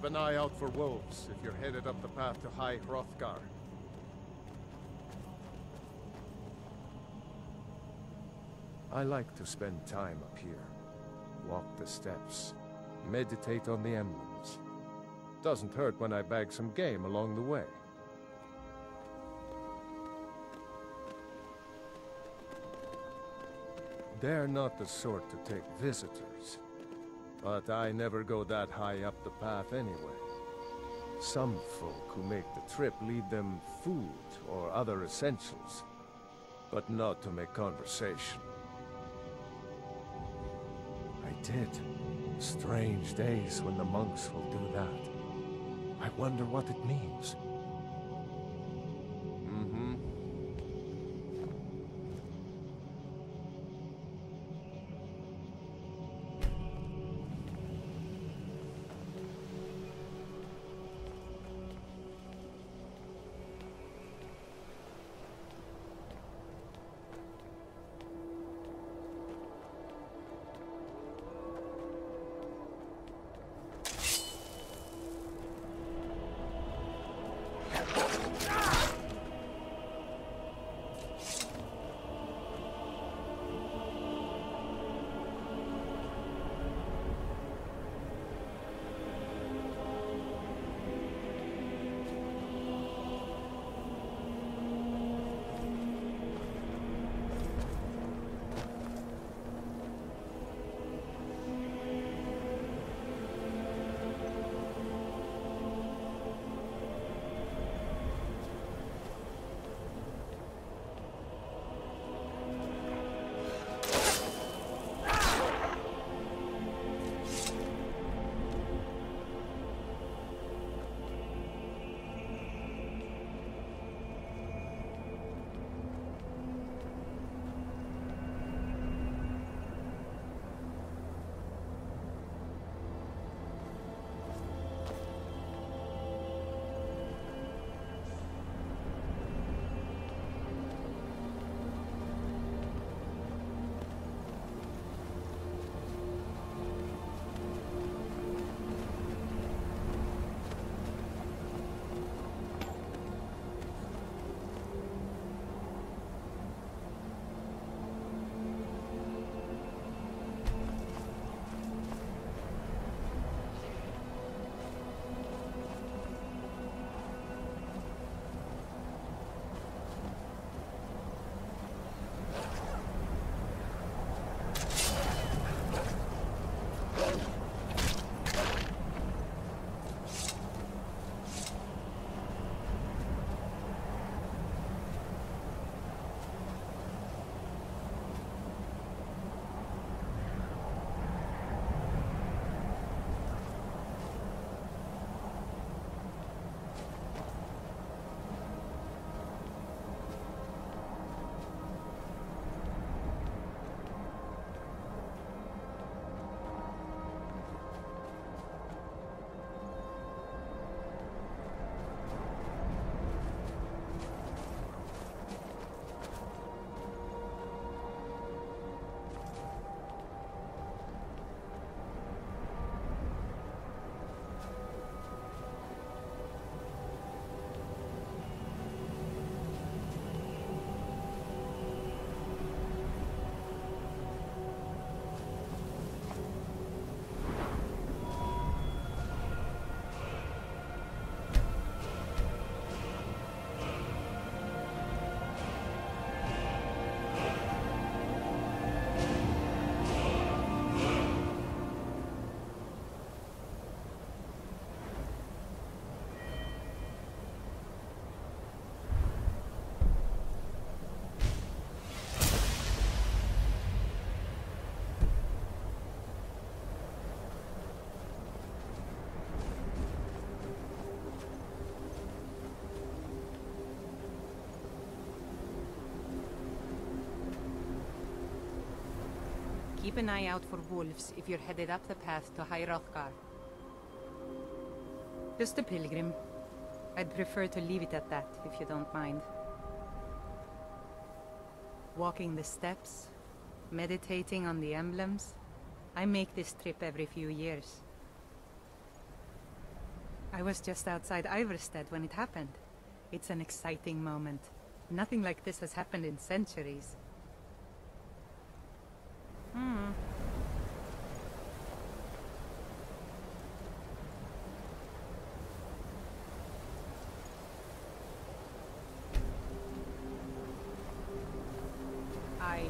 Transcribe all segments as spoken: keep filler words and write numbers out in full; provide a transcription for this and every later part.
Keep an eye out for wolves if you're headed up the path to High Hrothgar. I like to spend time up here. Walk the steps. Meditate on the emblems. Doesn't hurt when I bag some game along the way. They're not the sort to take visitors. But I never go that high up the path anyway. Some folk who make the trip leave them food or other essentials. But not to make conversation. I did. Strange days when the monks will do that. I wonder what it means. Mm-hmm. Keep an eye out for wolves if you're headed up the path to High Hrothgar. Just a pilgrim. I'd prefer to leave it at that, if you don't mind. Walking the steps, meditating on the emblems. I make this trip every few years. I was just outside Iverstead when it happened. It's an exciting moment. Nothing like this has happened in centuries. Hmm. I...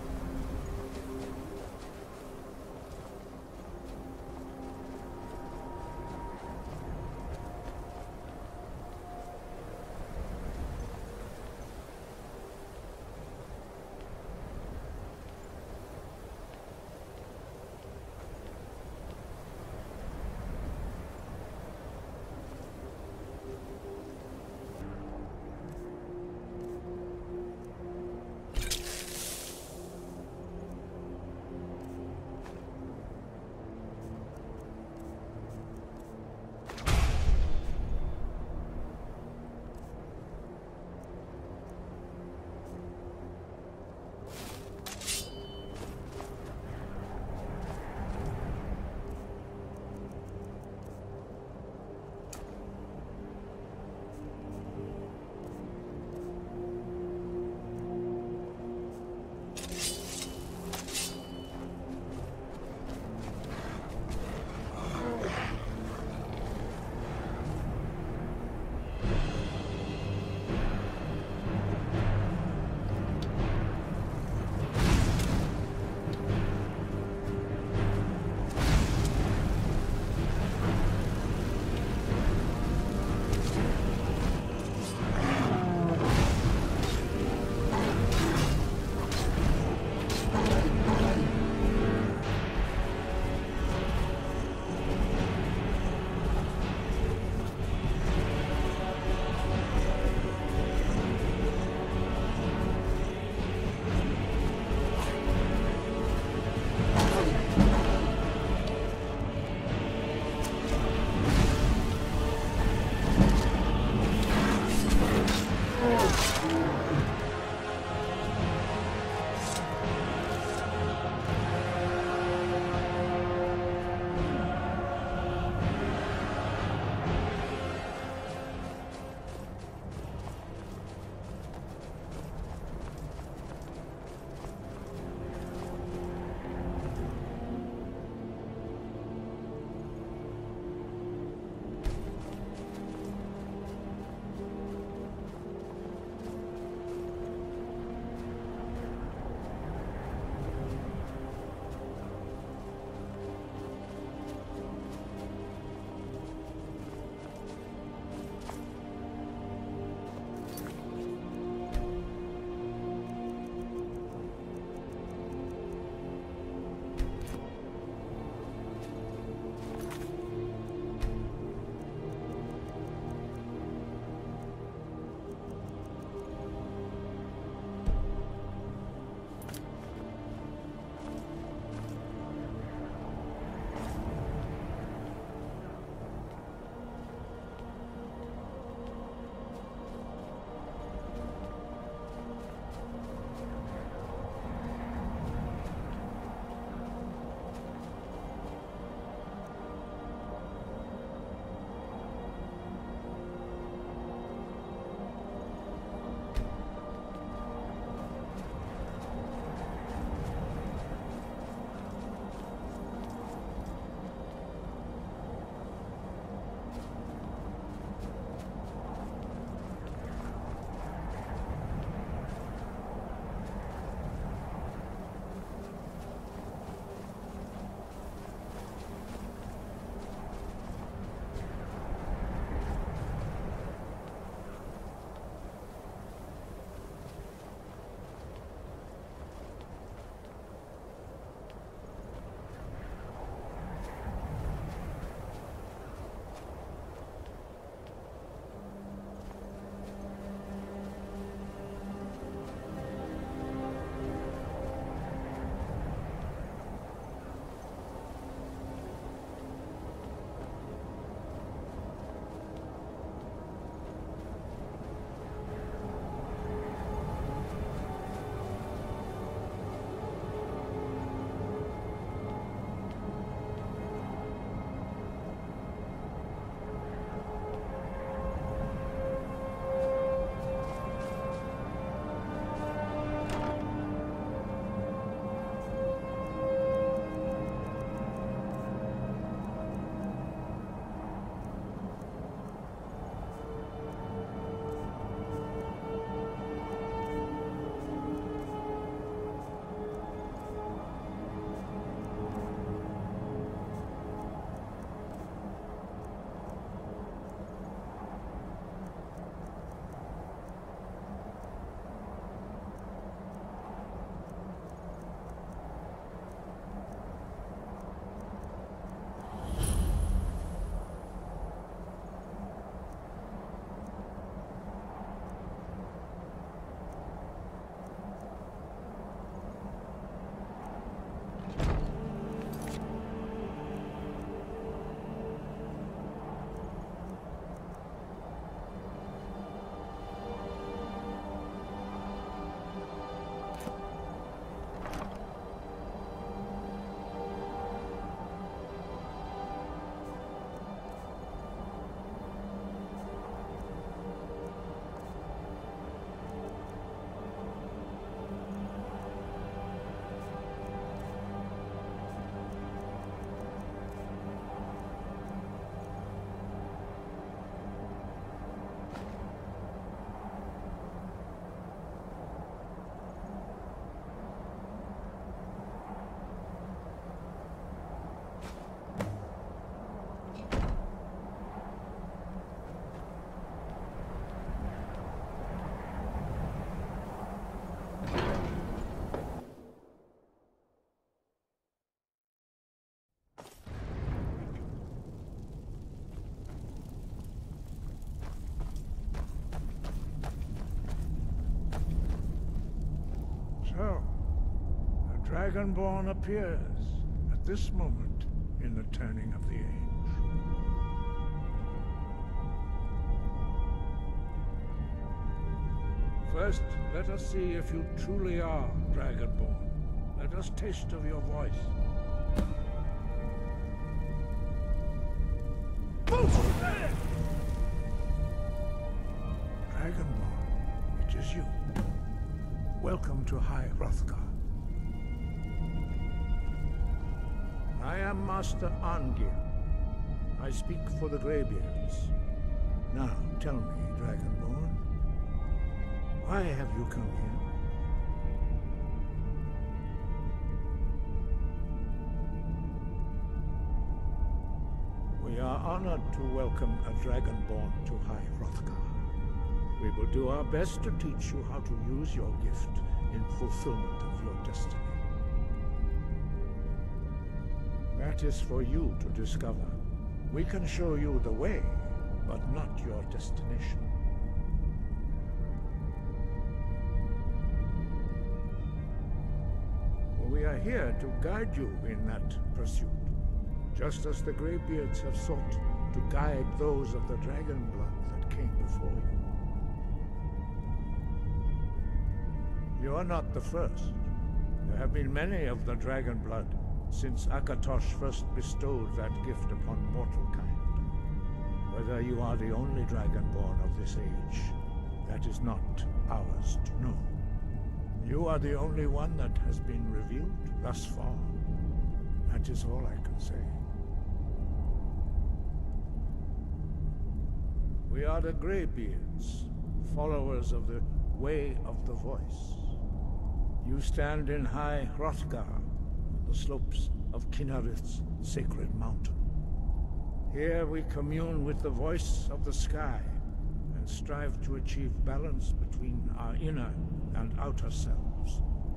Dragonborn appears at this moment in the turning of the age. First, let us see if you truly are Dragonborn. Let us taste of your voice. Dragonborn, it is you. Welcome to High Hrothgar. I am Master Arngeir. I speak for the Greybeards. Now, tell me, Dragonborn, why have you come here? We are honored to welcome a Dragonborn to High Hrothgar. We will do our best to teach you how to use your gift in fulfillment of your destiny. That is for you to discover. We can show you the way, but not your destination. We are here to guide you in that pursuit, just as the Greybeards have sought to guide those of the dragon blood that came before you. You are not the first. There have been many of the dragon blood since Akatosh first bestowed that gift upon mortal kind. Whether you are the only dragonborn of this age, that is not ours to know. You are the only one that has been revealed thus far. That is all I can say. We are the Greybeards, followers of the Way of the Voice. You stand in High Hrothgar, on the slopes of Kynareth's sacred mountain. Here we commune with the voice of the sky and strive to achieve balance between our inner and outer selves.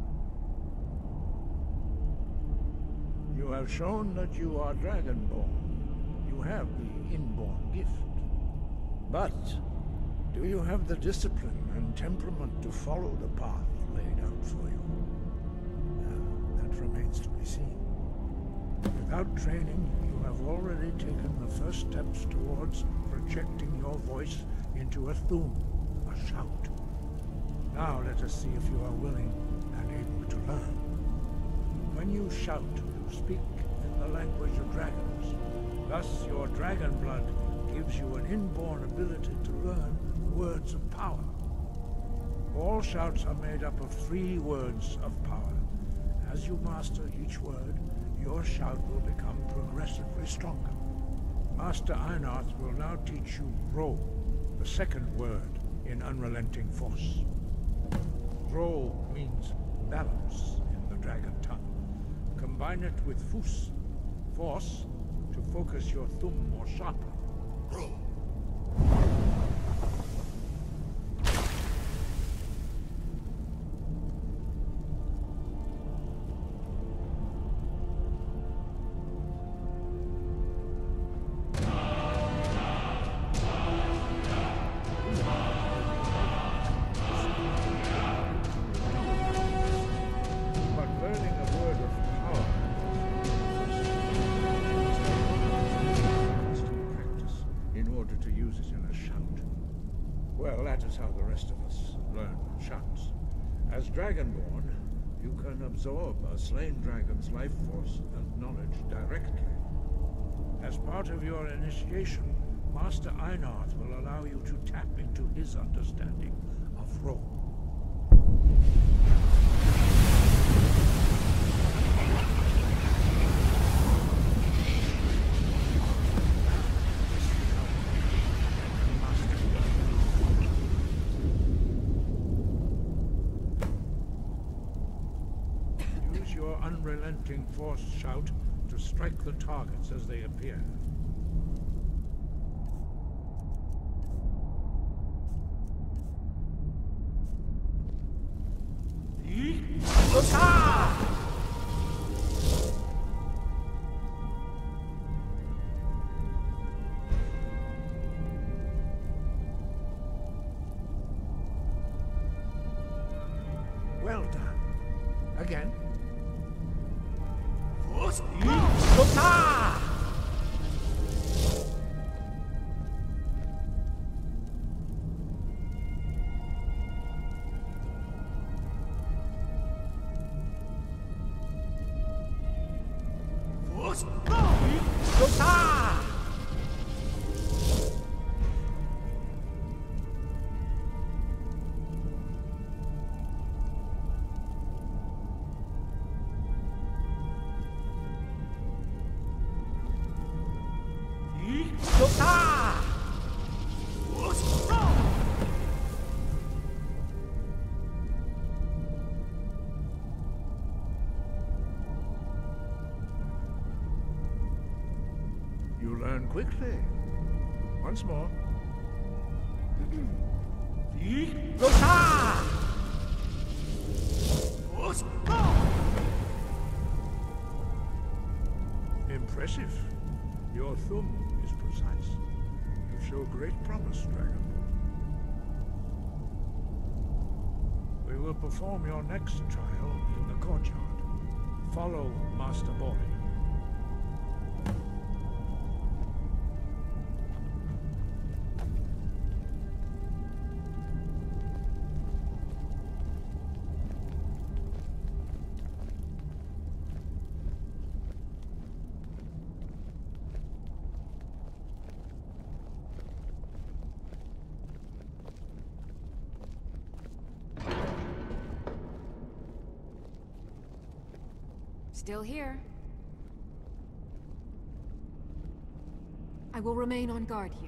You have shown that you are Dragonborn. You have the inborn gift. But do you have the discipline and temperament to follow the path laid out for you? Well, that remains to be seen. Without training, you have already taken the first steps towards projecting your voice into a thum, a shout. Now let us see if you are willing and able to learn. When you shout, you speak in the language of dragons. Thus, your dragon blood gives you an inborn ability to learn words of power. All shouts are made up of three words of power. As you master each word, your shout will become progressively stronger. Master Einarth will now teach you Ro, the second word in Unrelenting Force. Ro means balance in the dragon tongue. Combine it with Fus, force, to focus your thumb more sharply. Ro. How the rest of us learn shouts. As Dragonborn, you can absorb a slain dragon's life force and knowledge directly. As part of your initiation, Master Einarth will allow you to tap into his understanding of Ro. Unrelenting Force shout to strike the targets as they appear. Well done. Again. You learn quickly. Once more. Impressive. Your thumb is precise. You show great promise, Dragonborn. We will perform your next trial in the courtyard. Follow Master Bori. Still here. I will remain on guard here.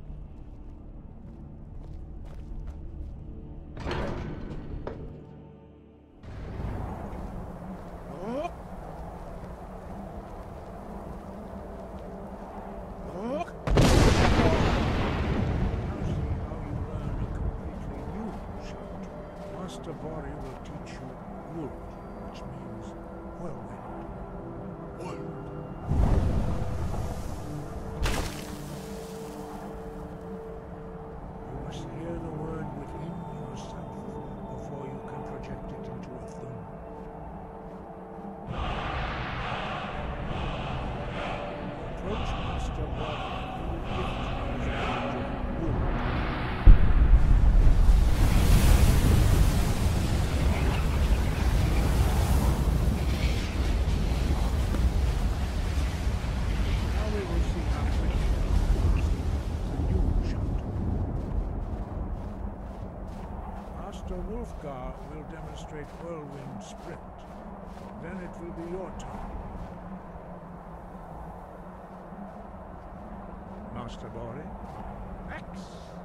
Master Bori will teach you Wood, which means whirlwind. You must hear the word within yourself before you can project it into a thumb. Approach Master Bori and you will gift his angel Wood. Master Wulfgar will demonstrate Whirlwind Sprint. Then it will be your turn. Master Bori. X!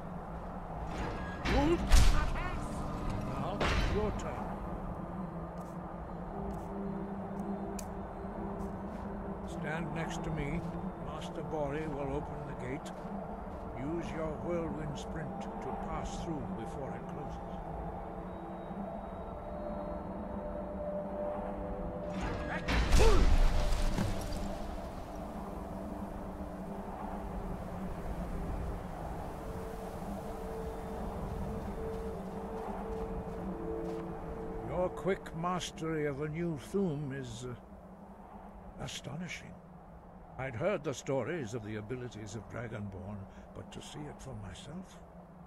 Wolf! Now, your turn. Stand next to me. Master Bori will open the gate. Use your Whirlwind Sprint to pass through before it closes. Your quick mastery of a new Thu'um is uh, astonishing. I'd heard the stories of the abilities of Dragonborn, but to see it for myself...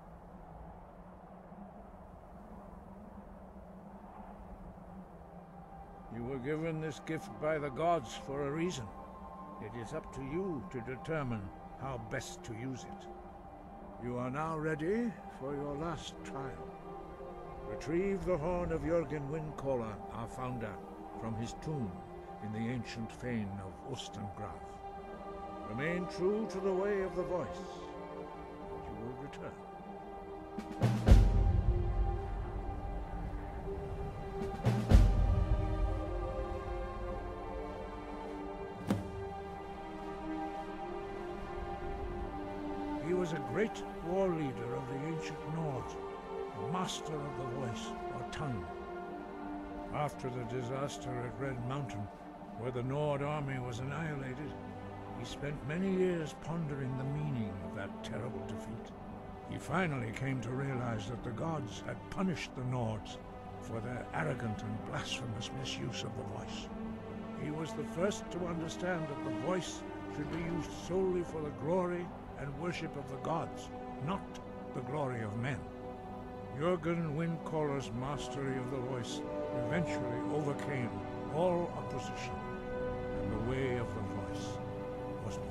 You were given this gift by the gods for a reason. It is up to you to determine how best to use it. You are now ready for your last trial. Retrieve the horn of Jürgen Windcaller, our founder, from his tomb in the ancient fane of Ustengrav. Remain true to the way of the voice, and you will return. He was a great war leader of the ancient Nords, a master of the voice, or tongue. After the disaster at Red Mountain, where the Nord army was annihilated, he spent many years pondering the meaning of that terrible defeat. He finally came to realize that the gods had punished the Nords for their arrogant and blasphemous misuse of the voice. He was the first to understand that the voice should be used solely for the glory and worship of the gods, not the glory of men. Jurgen Windcaller's mastery of the voice eventually overcame all opposition, and the way of the voice was born.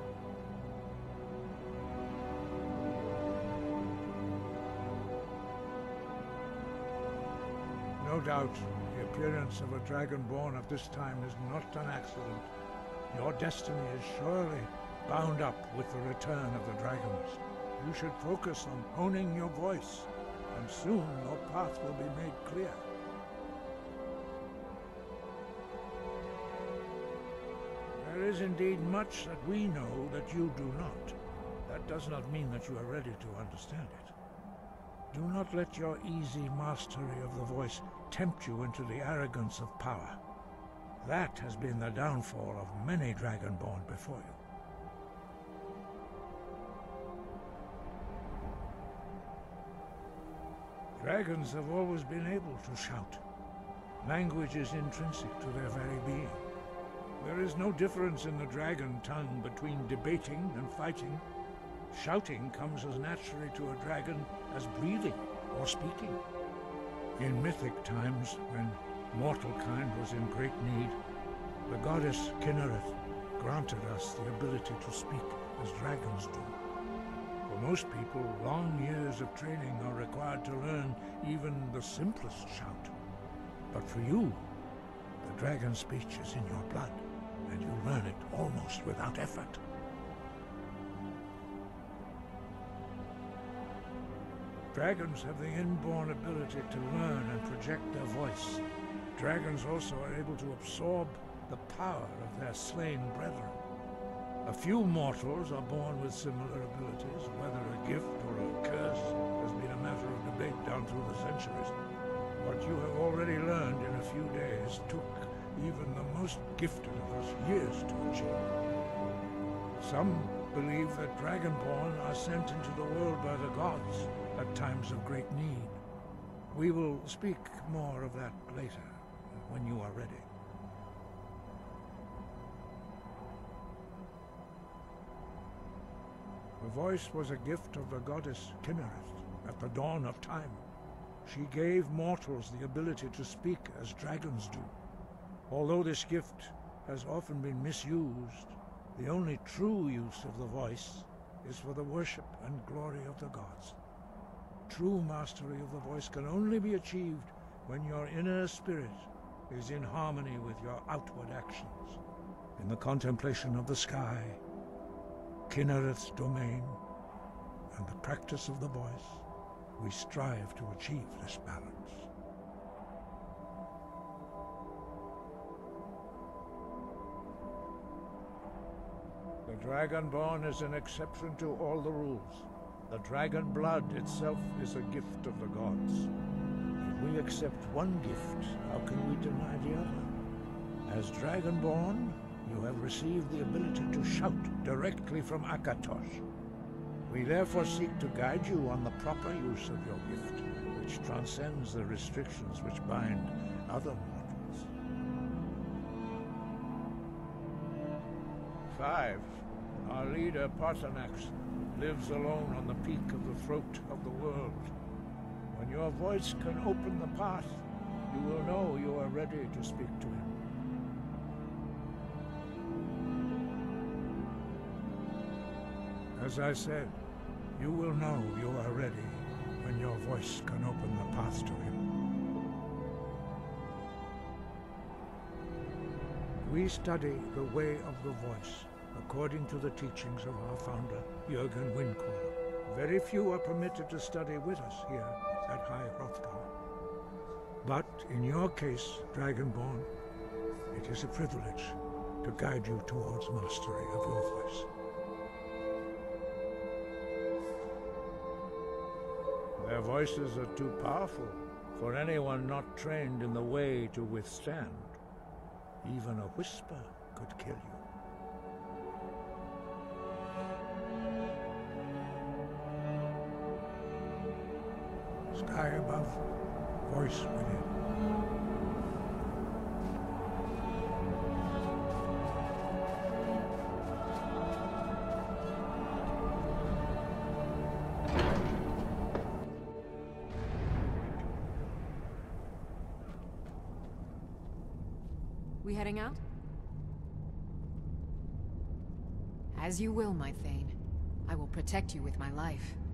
No doubt, the appearance of a Dragonborn at this time is not an accident. Your destiny is surely bound up with the return of the dragons. You should focus on honing your voice, and soon your path will be made clear. There is indeed much that we know that you do not. That does not mean that you are ready to understand it. Do not let your easy mastery of the voice tempt you into the arrogance of power. That has been the downfall of many Dragonborn before you. Dragons have always been able to shout. Language is intrinsic to their very being. There is no difference in the dragon tongue between debating and fighting. Shouting comes as naturally to a dragon as breathing or speaking. In mythic times, when mortal kind was in great need, the goddess Kynareth granted us the ability to speak as dragons do. For most people, long years of training are required to learn even the simplest shout. But for you, the dragon speech is in your blood, and you learn it almost without effort. Dragons have the inborn ability to learn and project their voice. Dragons also are able to absorb the power of their slain brethren. A few mortals are born with similar abilities. Whether a gift or a curse has been a matter of debate down through the centuries. What you have already learned in a few days took even the most gifted of us years to achieve. Some believe that Dragonborn are sent into the world by the gods at times of great need. We will speak more of that later, when you are ready. The voice was a gift of the goddess Kynareth at the dawn of time. She gave mortals the ability to speak as dragons do. Although this gift has often been misused, the only true use of the voice is for the worship and glory of the gods. True mastery of the voice can only be achieved when your inner spirit is in harmony with your outward actions. In the contemplation of the sky, Kynareth's domain, and the practice of the voice, we strive to achieve this balance. The Dragonborn is an exception to all the rules. The dragon blood itself is a gift of the gods. If we accept one gift, how can we deny the other? As Dragonborn, you have received the ability to shout directly from Akatosh. We therefore seek to guide you on the proper use of your gift, which transcends the restrictions which bind other mortals. Five. Our leader, Paarthurnax, lives alone on the peak of the throat of the world. When your voice can open the path, you will know you are ready to speak to him. As I said, you will know you are ready when your voice can open the path to him. We study the way of the voice according to the teachings of our founder, Jurgen Windcaller. Very few are permitted to study with us here at High Hrothgar. But in your case, Dragonborn, it is a privilege to guide you towards mastery of your voice. Their voices are too powerful for anyone not trained in the way to withstand. Even a whisper could kill you. Sky above, voice within. we heading out? As you will, my Thane. I will protect you with my life.